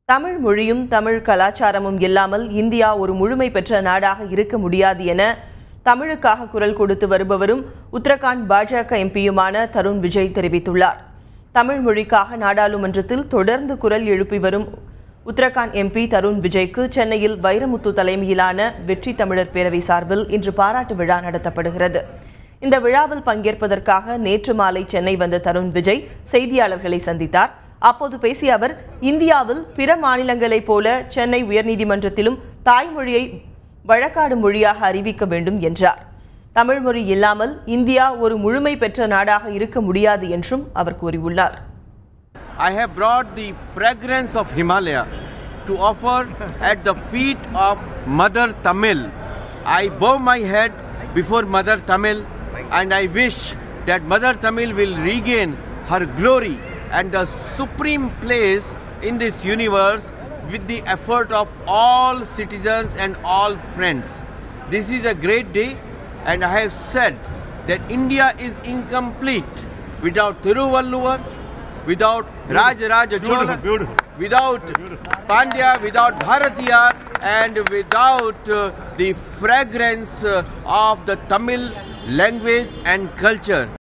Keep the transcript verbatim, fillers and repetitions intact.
தமிழ் மொழியும் தமிழ் கலாச்சாரமும் இல்லாமல் இந்தியா ஒரு முழுமை பெற்ற நாடாக இருக்க முடியாது என தமிழுக்காக குரல் கொடுத்து வருபவரும் உத்தரகாண்ட் பாஜக எம்பியுமான தருண் விஜய் தெரிவித்துள்ளார். தமிழ் மொழிக்காக நாடாளுமன்றத்தில் தொடர்ந்து குரல் எழுப்பி வரும் உத்தரகாண்ட் எம்பி தருண் விஜய்க்கு சென்னையில் வைரமுத்து தலைமையிலான வெற்றி தமிழர் பேரவை சார்பில் இன்று பாராட்டு விழா நடத்தப்படுகிறது. இந்த விழாவில் பங்கேற்பதற்காக நேற்று மாலை சென்னை வந்த தருண் விஜய் செய்தியாளர்களை சந்தித்தார். அப்போது பேசிய அவர், இந்தியாவில் பிற மாநிலங்களைப் போல சென்னை உயர்நீதிமன்றத்திலும் தாய்மொழியை வழக்காடு மொழியாக அறிவிக்க வேண்டும் என்றார். தமிழ் மொழி இல்லாமல் இந்தியா ஒரு முழுமை பெற்ற நாடாக இருக்க முடியாது என்றும் அவர் கூறியுள்ளார். I have brought the fragrance of Himalaya to offer at the feet of Mother Tamil. I bow my head before Mother Tamil and I wish that Mother Tamil will regain her glory and the supreme place in this universe with the effort of all citizens and all friends. This is a great day, and I have said that India is incomplete without Thiruvalluvar, without Rajaraja Chola, without Pandya, without Bharatiyar, and without uh, the fragrance uh, of the Tamil language and culture.